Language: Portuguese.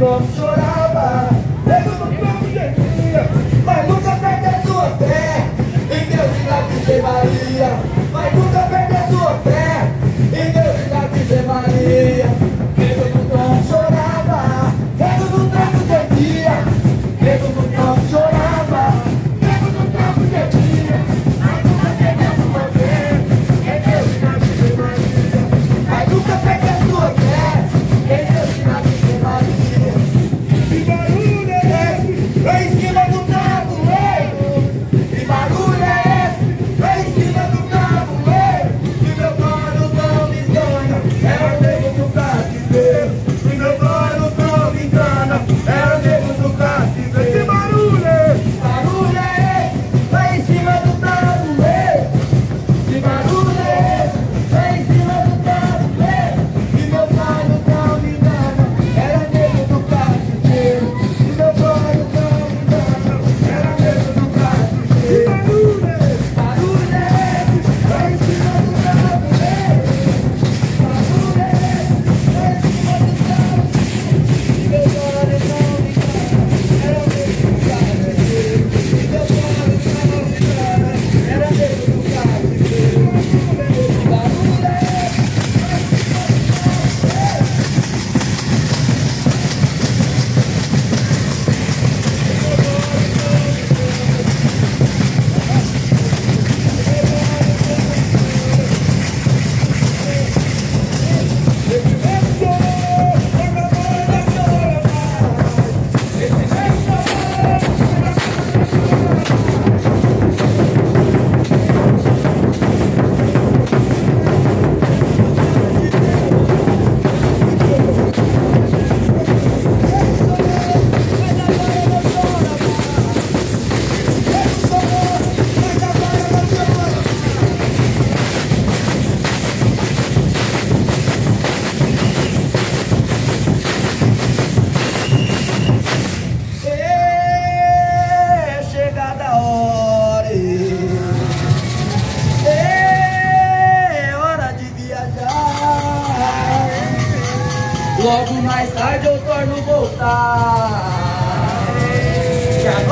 trono chorava, Pedro no trono gemia, mas nunca perde a sua fé em Deus e na Virgem Maria. Mas nunca perde a sua fé em Deus e na Virgem Maria. Pedro no trono chorava, Pedro no trono gemia, Pedro no trono chorava, Pedro no trono gemia, mas nunca perde a sua fé em Deus e na Virgem Maria. Mas nunca perde a sua fé em Deus e na Virgem Maria. Que barulho é esse? Lá em cima do tabuleiro. Que barulho é esse? Lá em cima do tabuleiro. Que meu mano não me engana, é o nego do cativeiro. Que meu mano não me engana, é o nego do cativeiro. Que barulho é esse? Que barulho é esse? Lá em cima do tabuleiro. Que barulho é esse? Lá em cima do tabuleiro. Que meu mano não me engana, era nego do cativeiro. Que meu mano não me engana, era nego do cativeiro. Que barulho é esse? Lá em cima do tabuleiro. Que barulho é esse? Lá em cima do tabuleiro. Que meu mano não me engana, era nego do cativeiro. Que meu mano não me engana, era nego do cativeiro. Que barulho é esse? É chegada a hora, é hora de viajar. Logo mais tarde eu torno voltar.